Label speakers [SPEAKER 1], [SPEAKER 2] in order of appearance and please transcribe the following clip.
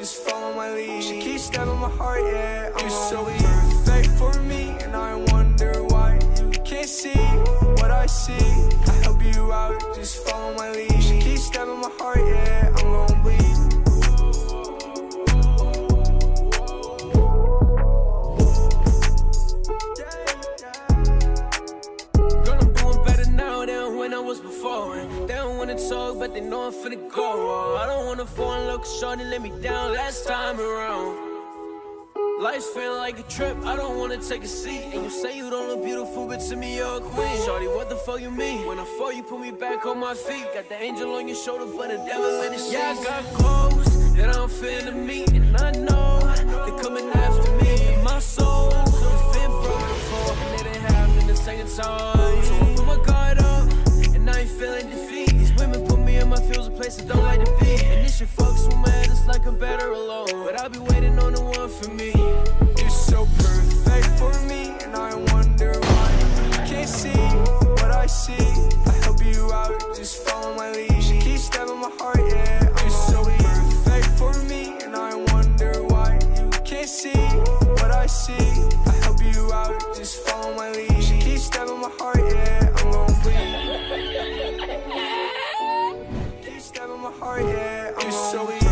[SPEAKER 1] just follow my lead. She keeps stabbing my heart, yeah, I'm so perfect for me. And I wonder why you can't see what I see. I help you out, just follow my lead. She keeps stabbing my heart, yeah, I'm gon' bleed.
[SPEAKER 2] Girl, I'm doing better now than when I was before. They don't wanna talk, but they know I'm finna go. I don't wanna fall in love, cause shorty let me down last time around. Life's feeling like a trip, I don't wanna take a seat. And you say you don't look beautiful, but to me you're a queen. Shorty, what the fuck you mean? When I fall, you put me back on my feet. Got the angel on your shoulder, but the devil in the sheets. Yeah, I got clothes that I'm finna meet, and I know they're coming after me. And my soul has been broken before, and it ain't happening the second time. So I put my guard up, and I ain't feeling defeat. These women put me in my feels, a place I don't like to be. And this shit fucks with my head, it's like I'm better alone. But I'll be waiting on the one for me.
[SPEAKER 1] You're so perfect for me, and I wonder why you can't see what I see. I help you out, just follow my lead. She keeps stabbing my heart, yeah, I'm so perfect for me, and I wonder why you can't see what I see. I help you out, just follow my lead. She keeps stabbing my heart, yeah, I'm gon' bleed. Keep stabbing my heart, yeah, I'm so weak.